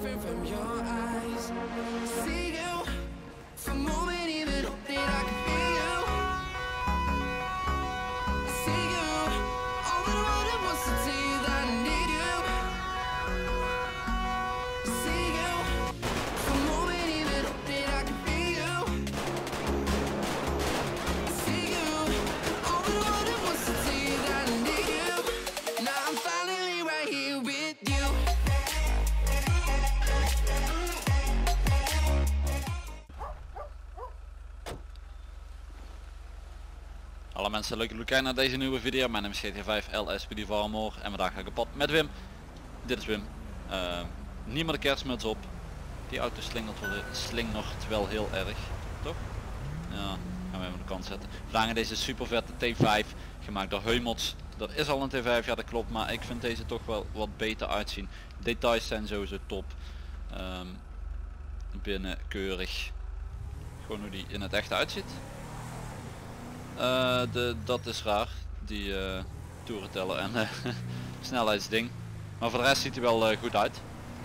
different from your eyes. See you for a moment, even hope that I can feel you. See you, all that I wanted was to tell you that I need you. See you for a moment, even hope that I can feel you. See you, all that I wanted was to tell you that I need you. Now I'm finally right here with you. Alle mensen, leuk dat jullie kijken naar deze nieuwe video. Mijn naam is GT5 LSPD Valmore en vandaag ga ik op pad met Wim. Dit is Wim. Niet meer de kerstmuts op. Die auto slingert wel heel erg, toch? Ja, gaan we even de kant zetten. Vandaag in deze super vette T5 gemaakt door Heumots. Dat is al een T5, ja dat klopt, maar ik vind deze toch wel wat beter uitzien. Details zijn sowieso top. Binnen keurig. Gewoon hoe die in het echt uitziet. Dat is raar, die toerenteller en snelheidsding. Maar voor de rest ziet hij wel goed uit.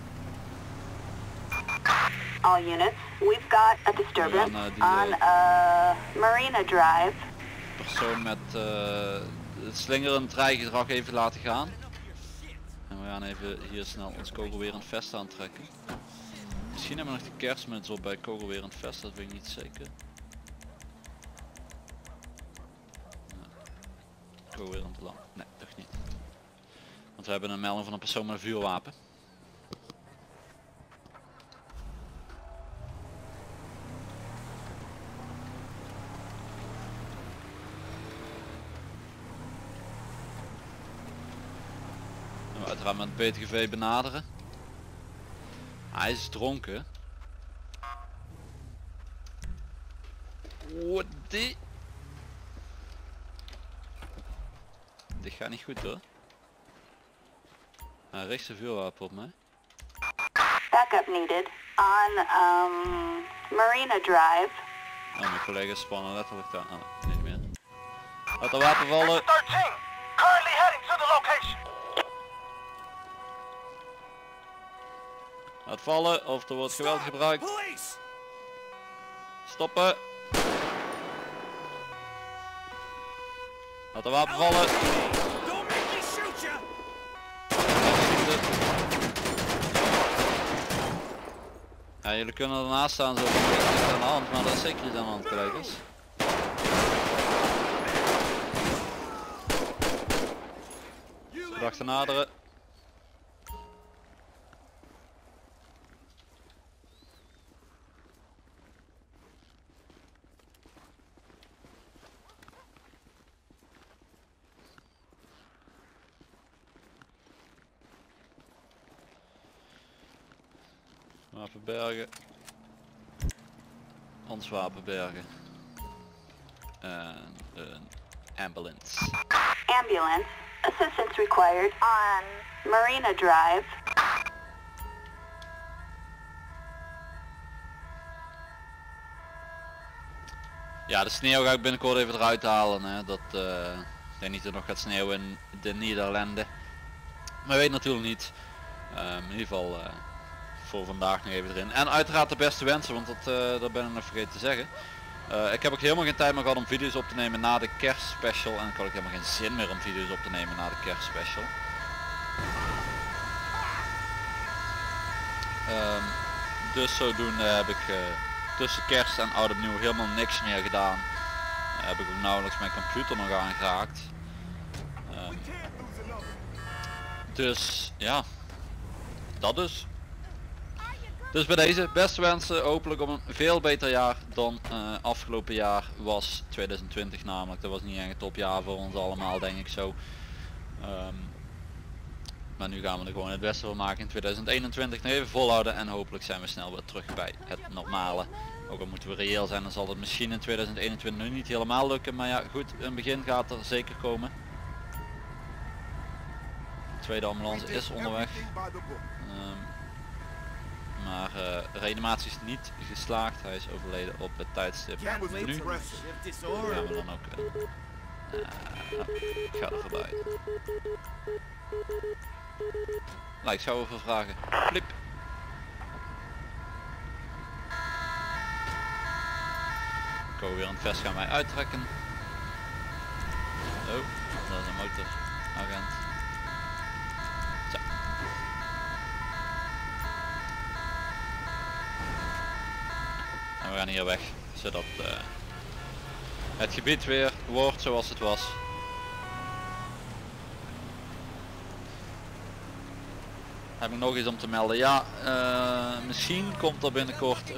All units, we've got a disturbance on Marina Drive. Persoon met het slingerend rijgedrag even laten gaan. En we gaan even hier snel ons kogelwerend vest aantrekken. Misschien hebben we nog de kerstmuts op bij kogelwerend vest, dat weet ik niet zeker. Kogelwerend lamp, nee toch niet. Want we hebben een melding van een persoon met een vuurwapen. Uiteraard met het BTGV benaderen. Hij is dronken. What die? Dit gaat niet goed hoor. Hij richt zijn vuurwapen op mij. Backup needed on Marina Drive. Oh, mijn collega's spannen letterlijk daar. Oh, niet meer. Laat de wapen vallen. 13, currently heading to the location. Laat vallen of er wordt geweld gebruikt. Stoppen. Laat de wapen vallen. Ja, jullie kunnen ernaast staan zo van niks aan de hand, maar dat is zeker iets aan de hand, collega's. Verdachte naderen. Wapen bergen. Ons wapen bergen. En een ambulance. Ambulance, assistance required on Marina Drive. Ja, de sneeuw ga ik binnenkort even eruit halen. Hè. Dat, ik denk niet dat het nog gaat sneeuwen in de Nederlanden. Maar weet natuurlijk niet. In ieder geval voor vandaag nog even erin. En uiteraard de beste wensen, want dat ben ik nog vergeten te zeggen. Ik heb ook helemaal geen tijd meer gehad om video's op te nemen na de kerstspecial. En ik had ook helemaal geen zin meer om video's op te nemen na de kerstspecial. Dus zodoende heb ik tussen kerst en oud en nieuw helemaal niks meer gedaan. Heb ik ook nauwelijks mijn computer nog aangeraakt. Dus ja, dat dus. Dus bij deze beste wensen, hopelijk op een veel beter jaar dan afgelopen jaar was 2020 namelijk. Dat was niet echt een topjaar voor ons allemaal, denk ik zo. Maar nu gaan we er gewoon het beste van maken in 2021. Nog even volhouden en hopelijk zijn we snel weer terug bij het normale. Ook al moeten we reëel zijn, dan zal het misschien in 2021 nu niet helemaal lukken. Maar ja goed, een begin gaat er zeker komen. De tweede ambulance is onderweg. Maar reanimatie is niet geslaagd. Hij is overleden op het tijdstip nu. Gaan we dan ook ga er voorbij. Nou, ik zou even vragen. Flip. Ko weer een vest gaan wij uittrekken. Oh, dat is een motoragent. Zo. En we gaan hier weg, zodat het gebied weer wordt zoals het was. Heb ik nog iets om te melden? Ja, misschien komt er binnenkort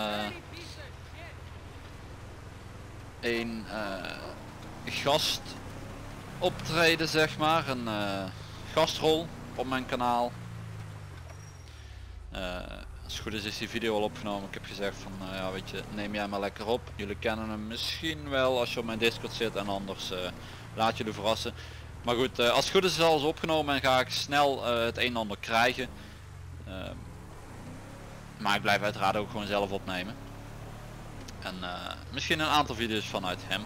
een gast optreden, zeg maar, een gastrol op mijn kanaal. Als het goed is die video al opgenomen. Ik heb gezegd van ja, weet je, neem jij maar lekker op. Jullie kennen hem misschien wel als je op mijn Discord zit en anders laat jullie verrassen. Maar goed, als het goed is alles opgenomen en ga ik snel het een en ander krijgen. Maar ik blijf uiteraard ook gewoon zelf opnemen. En misschien een aantal video's vanuit hem.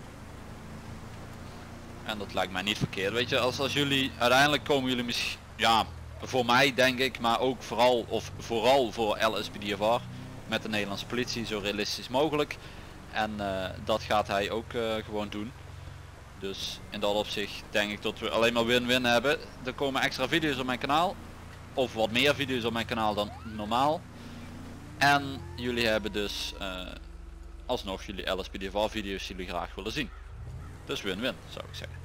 En dat lijkt mij niet verkeerd, weet je, als jullie uiteindelijk komen jullie misschien, ja, voor mij denk ik, maar ook vooral voor LSPDFR met de Nederlandse politie zo realistisch mogelijk. En dat gaat hij ook gewoon doen. Dus in dat opzicht denk ik dat we alleen maar win-win hebben. Er komen extra video's op mijn kanaal. Of wat meer video's op mijn kanaal dan normaal. En jullie hebben dus alsnog jullie LSPDFR video's die jullie graag willen zien. Dus win-win zou ik zeggen.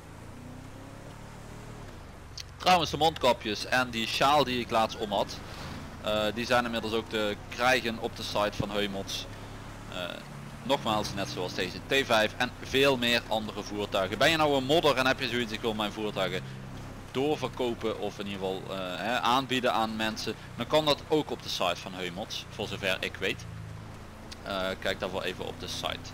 Trouwens de mondkapjes en die sjaal die ik laatst om had. Die zijn inmiddels ook te krijgen op de site van Heumots. Nogmaals, net zoals deze T5 en veel meer andere voertuigen. Ben je nou een modder en heb je zoiets, ik wil mijn voertuigen doorverkopen of in ieder geval aanbieden aan mensen, dan kan dat ook op de site van Heumots, voor zover ik weet. Kijk daarvoor even op de site.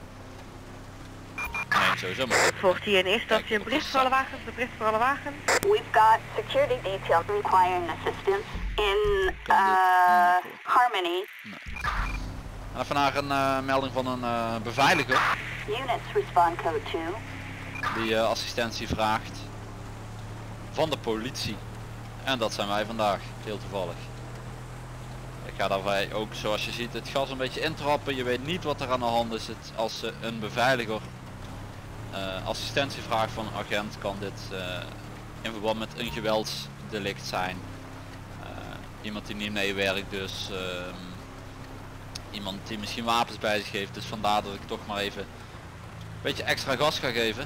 Nee, sowieso maar. Volgt hier in eerste instantie een bericht voor alle wagens, de bericht voor alle wagens. We've got security detail requiring assistance in Harmony. Nee. En even naar een melding van een beveiliger. Units respond code 2. Die assistentie vraagt van de politie. En dat zijn wij vandaag, heel toevallig. Ik ga daarbij ook, zoals je ziet, het gas een beetje intrappen. Je weet niet wat er aan de hand is. Als een beveiliger assistentie vraagt van een agent, kan dit in verband met een geweldsdelict zijn. Iemand die niet meewerkt, dus iemand die misschien wapens bij zich heeft. Dus vandaar dat ik toch maar even een beetje extra gas ga geven.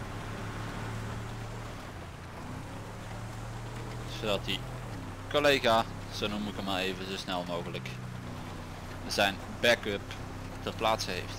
Zodat die collega, zo noem ik hem maar even, zo snel mogelijk zijn backup ter plaatse heeft.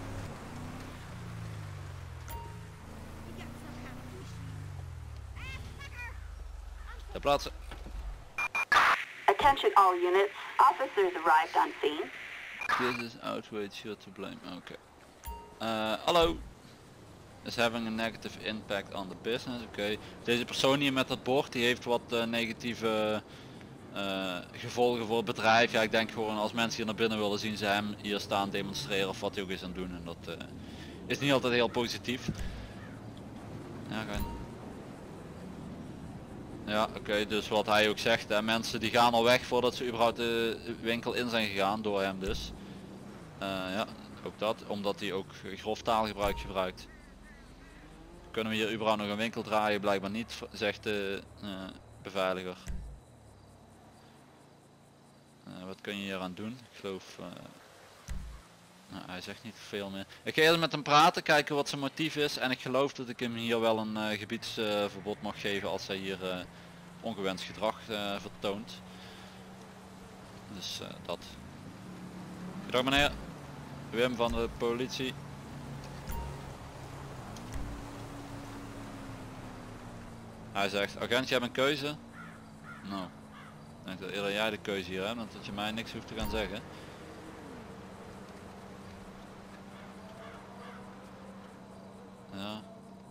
Ter plaatse. Attention all units. Officers arrived on scene. This is outrage, you're to blame. Oké. Hallo. Is having a negative impact on the business. Oké. Deze persoon hier met dat bord, die heeft wat negatieve gevolgen voor het bedrijf. Ja, ik denk gewoon als mensen hier naar binnen willen, zien ze hem hier staan demonstreren of wat hij ook is aan het doen. En dat is niet altijd heel positief. Ja, gewoon. Ja, oké, dus wat hij ook zegt, mensen die gaan al weg voordat ze überhaupt de winkel in zijn gegaan, door hem dus. Ja, ook dat, omdat hij ook grof taalgebruik gebruikt. Kunnen we hier überhaupt nog een winkel draaien? Blijkbaar niet, zegt de beveiliger. Wat kun je hier aan doen? Ik geloof... nou, hij zegt niet veel meer. Ik ga eerst met hem praten, kijken wat zijn motief is. En ik geloof dat ik hem hier wel een gebiedsverbod mag geven als hij hier ongewenst gedrag vertoont. Dus dat. Goedendag meneer. Wim van de politie. Hij zegt, agent, je hebt een keuze. Nou, ik denk dat eerder jij de keuze hier hebt, dan dat je mij niks hoeft te gaan zeggen. Ja.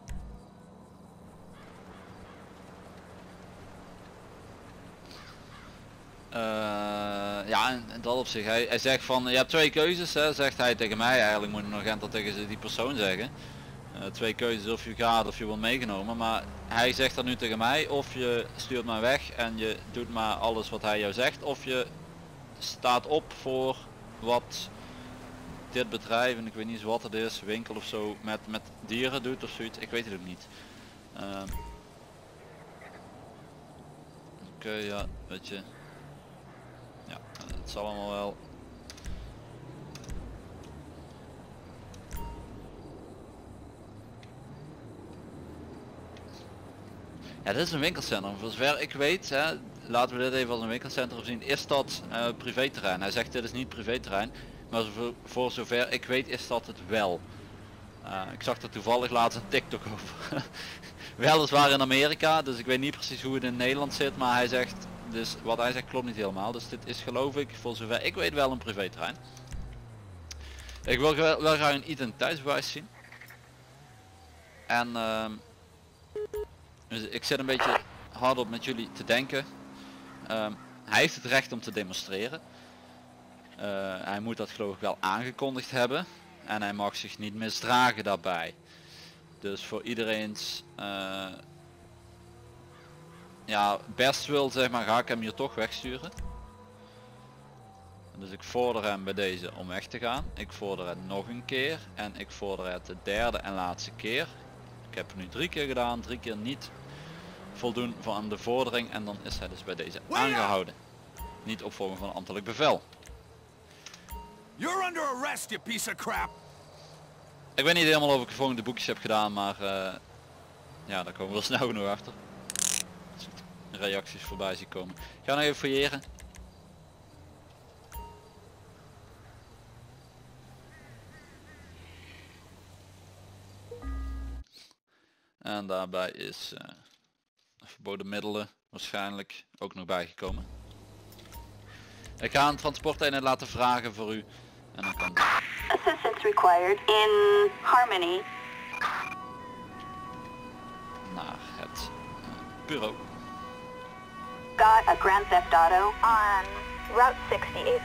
Ja, in dat opzicht. Hij zegt van, je hebt twee keuzes, hè, zegt hij tegen mij. Eigenlijk moet een agent dat tegen die persoon zeggen. Twee keuzes, of je gaat of je wordt meegenomen. Maar hij zegt dat nu tegen mij, of je stuurt mij weg en je doet maar alles wat hij jou zegt. Of je staat op voor wat dit bedrijf, en ik weet niet eens wat het is, winkel of zo, met dieren doet of zoiets. Ik weet het ook niet. Oké, ja, weet je. Ja, het zal allemaal wel. Ja, dit is een winkelcentrum. Voor zover ik weet, hè, laten we dit even als een winkelcentrum zien, is dat privéterrein. Hij zegt dit is niet privéterrein, maar voor zover ik weet is dat het wel. Ik zag er toevallig laatst een TikTok over. Weliswaar in Amerika, dus ik weet niet precies hoe het in Nederland zit, maar hij zegt, dus wat hij zegt klopt niet helemaal. Dus dit is geloof ik, voor zover ik weet, wel een privéterrein. Ik wil wel graag een identiteitsbewijs zien. En dus ik zit een beetje hardop met jullie te denken. Hij heeft het recht om te demonstreren. Hij moet dat geloof ik wel aangekondigd hebben. En hij mag zich niet misdragen daarbij. Dus voor iedereen's ja, best wil, zeg maar, ga ik hem hier toch wegsturen. Dus ik vorder hem bij deze om weg te gaan. Ik vorder het nog een keer. En ik vorder het de derde en laatste keer. Ik heb het nu 3 keer gedaan, 3 keer niet voldoen van de vordering. En dan is hij dus bij deze aangehouden. Niet opvolgen van een ambtelijk bevel. You're under arrest, you piece of crap. Ik weet niet helemaal of ik gewoon de boekjes heb gedaan, maar ja, daar komen we wel snel genoeg achter. Als ik reacties voorbij zie komen. Ik ga nog even fouilleren. En daarbij is verboden middelen waarschijnlijk ook nog bijgekomen. Ik ga een transporteenheid laten vragen voor u. En dan kan... Assistance required in Harmony. Naar het bureau. Got a Grand Theft Auto on Route 68.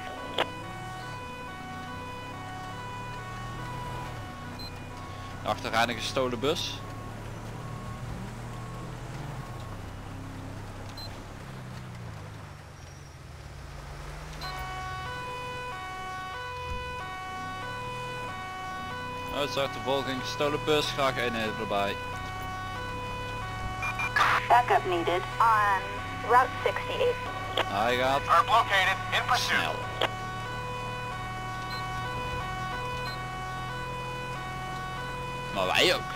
De achterrijden gestolen bus. Uitzagtervolging, gestolen bus, graag eenheden erbij. Backup needed on Route 68. Hij gaat Are located in pursuit. snel. Maar wij ook.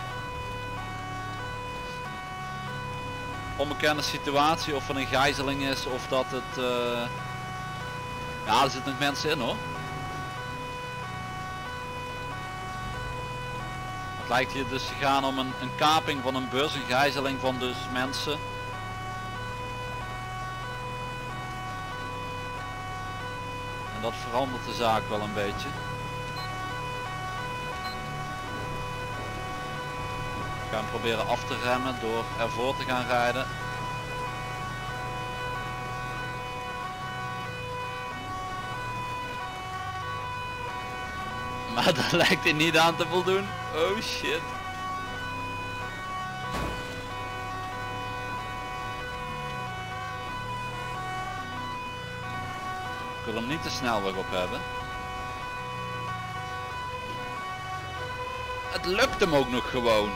Onbekende situatie, of er een gijzeling is of dat het... Ja, er zitten nog mensen in hoor. Het lijkt hier dus te gaan om een kaping van een bus, een gijzeling van dus mensen. En dat verandert de zaak wel een beetje. Ik ga hem proberen af te remmen door ervoor te gaan rijden. Maar daar lijkt hij niet aan te voldoen. Oh shit. Ik wil hem niet de snelweg op hebben. Het lukt hem ook nog gewoon.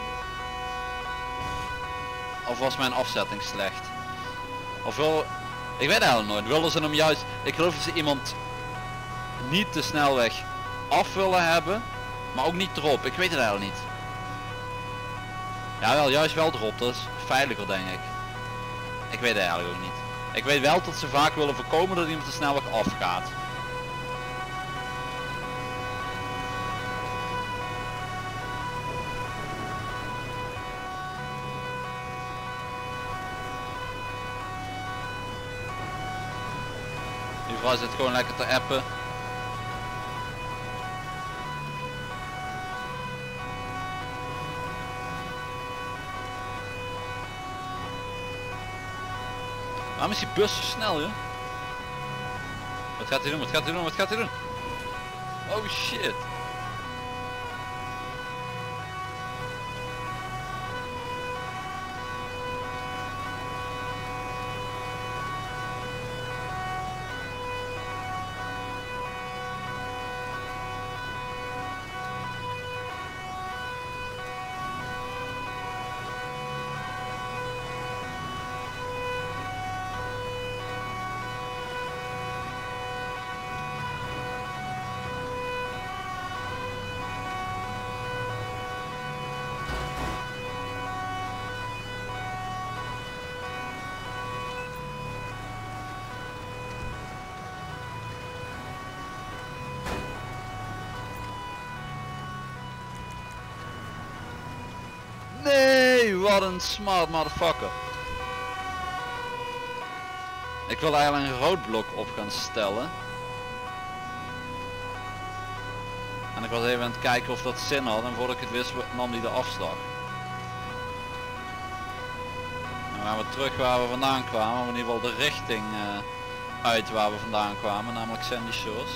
Of was mijn afzetting slecht? Of wel, ik weet eigenlijk nooit. Wilden ze hem juist, ik geloof dat ze iemand niet de snelweg af willen hebben, maar ook niet erop. Ik weet het eigenlijk niet. Ja, wel, juist wel erop. Dat is veiliger, denk ik. Ik weet het eigenlijk ook niet. Ik weet wel dat ze vaak willen voorkomen dat iemand de snelweg afgaat. Die vrouw zit gewoon lekker te appen. Waarom is die bus zo snel, joh? Wat gaat hij doen? Wat gaat hij doen? Wat gaat hij doen? Oh shit. wat een smart motherfucker. Ik wil eigenlijk een roodblok op gaan stellen. En ik was even aan het kijken of dat zin had en voordat ik het wist nam hij de afslag. Dan gaan we terug waar we vandaan kwamen, of in ieder geval de richting uit waar we vandaan kwamen, namelijk Sandy Shores.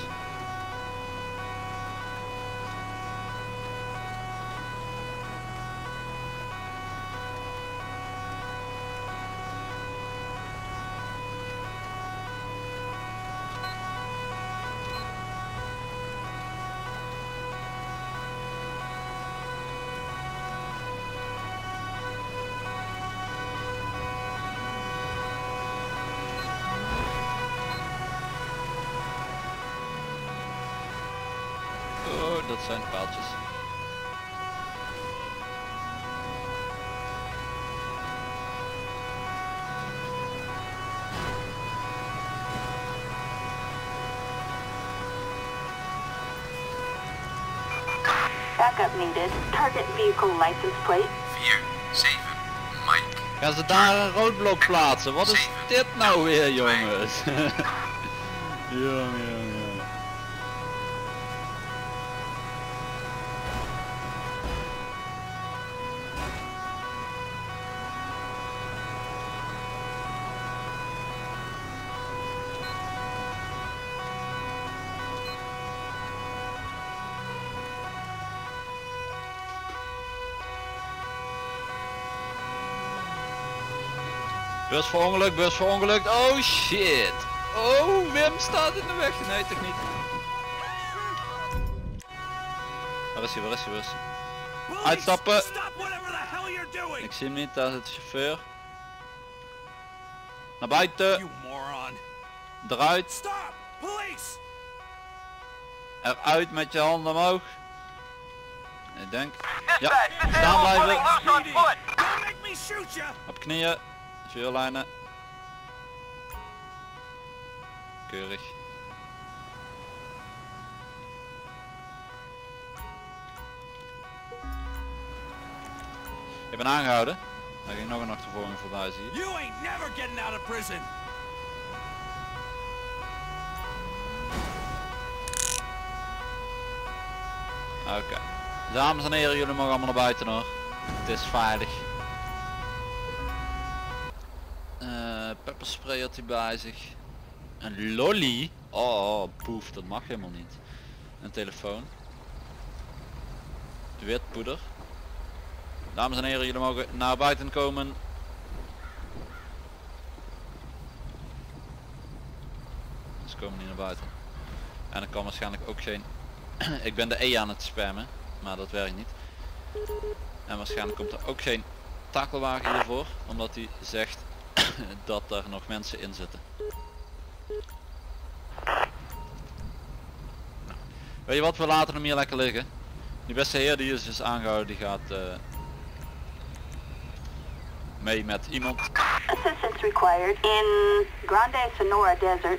Dat zijn paaltjes. Backup needed. Target vehicle license plate. 47 Mike. Gaan ze daar een roodblok plaatsen? Wat is dit nou weer, jongens? Jongen. Bus verongelukt. Oh shit. Oh, Wim staat in de weg. Nee, toch niet. Waar is hij? Uitstappen. Ik zie hem niet, daar zit de chauffeur. Naar buiten. Eruit. Eruit met je handen omhoog. Ik denk. Ja, staan blijven. Op knieën. Vuurlijnen. Keurig. Ik ben aangehouden. Daar ging nog een achtervolging voorbij, zie je. You ain't never getting out of prison. Oké. Dames en heren, jullie mogen allemaal naar buiten hoor. Het is veilig. Pepperspray had hij bij zich. Een lolly? Oh, poef, dat mag helemaal niet. Een telefoon. Wit poeder. Dames en heren, jullie mogen naar buiten komen. Ze komen niet naar buiten. En er kan waarschijnlijk ook geen... Ik ben de E aan het spammen, maar dat werkt niet. En waarschijnlijk komt er ook geen takelwagen hiervoor, omdat hij zegt dat er nog mensen in zitten. Nou, weet je wat, we laten hem hier lekker liggen. Die beste heer die is dus aangehouden, die gaat mee met iemand. Assistance required in Grande Sonora Desert.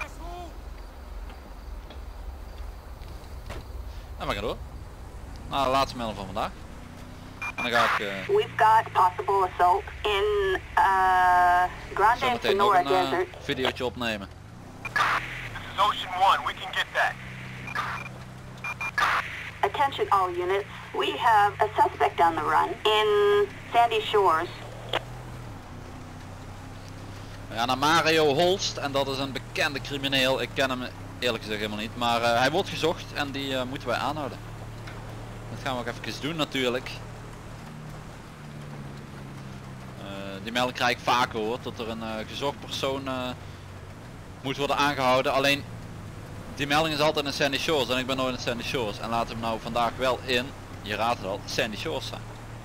En we gaan door. Nou, de laatste melding van vandaag. En dan ga ik... We've got possible assault in Grande zometeen nog Sonora een Desert. videootje opnemen. This is Ocean 1, we can get that. Attention all units. We have a suspect on the run in Sandy Shores. We gaan naar Mario Holst en dat is een bekende crimineel. Ik ken hem eerlijk gezegd helemaal niet, maar hij wordt gezocht en die moeten wij aanhouden. Dat gaan we ook even doen natuurlijk. Die melding krijg ik vaker hoor, dat er een gezocht persoon moet worden aangehouden. Alleen die melding is altijd in Sandy Shores en ik ben nooit in Sandy Shores. En laten we nou vandaag wel in, je raadt het al, Sandy Shores zijn.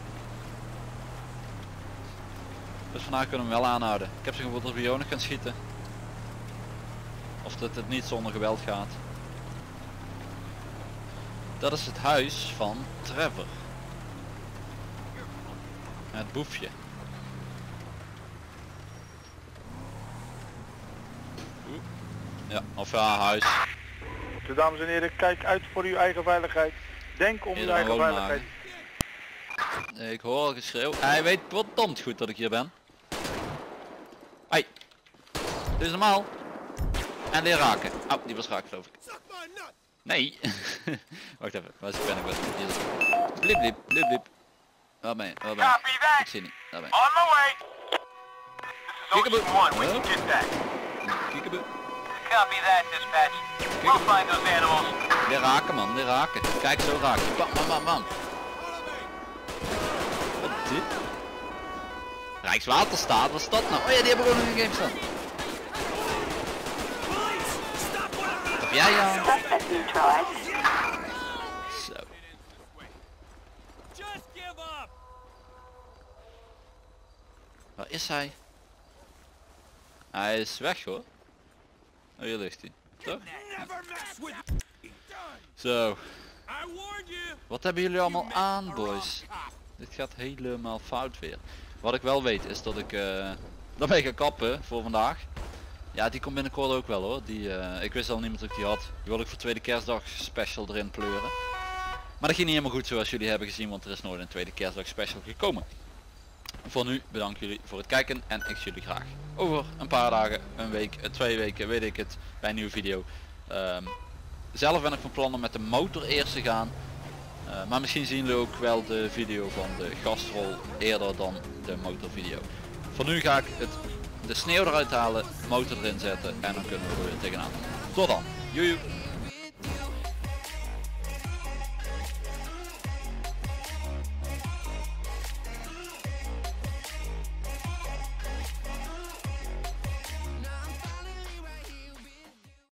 Dus vandaag kunnen we hem wel aanhouden. Ik heb ze gevoeld dat we hier nog gaan schieten. Of dat het niet zonder geweld gaat. Dat is het huis van Trevor. Het boefje. Ja, of ja, huis. Dus dames en heren, kijk uit voor uw eigen veiligheid. Denk om uw eigen veiligheid. Ik hoor al geschreeuw. Hij weet verdomd goed dat ik hier ben. Hey. Dit is normaal. En leer raken. Oh, die was raak geloof ik. Nee. Wacht even, waar ben ik wel? Hier. Bliep bliep, bliep bliep. Waar ben je? Waar ben je? Copy that. Ik zie niet. Daar ben je. On my way. This is Ocean 1. We can get that. Kiekeboe. Copy that, dispatch. We'll find those animals. Leer raken man, leer raken. Kijk zo raken. Bam bam bam bam. Wat is dit? Rijkswaterstaat, wat is dat nou? Oh ja, die hebben gewoon in de game staan. Of jij ja? Suspect neutralized. Zo. Waar is hij? Hij is weg hoor. Oh, hier ligt hij. Toch? Zo. Wat hebben jullie allemaal aan boys? Dit gaat helemaal fout weer. Wat ik wel weet is dat ik daarmee ga kappen voor vandaag. Ja, die komt binnenkort ook wel hoor. Ik wist al niet meer dat ik die had. Die wil ik voor tweede kerstdag special erin pleuren. Maar dat ging niet helemaal goed zoals jullie hebben gezien, want er is nooit een tweede kerstdag special gekomen. Voor nu bedankt jullie voor het kijken en ik zie jullie graag over een paar dagen, een week, 2 weken, weet ik het, bij een nieuwe video. Zelf ben ik van plan om met de motor eerst te gaan. Maar misschien zien jullie ook wel de video van de gastrol eerder dan de motorvideo. Voor nu ga ik de sneeuw eruit halen, motor erin zetten en dan kunnen we er weer tegenaan. Tot dan. Joejoe.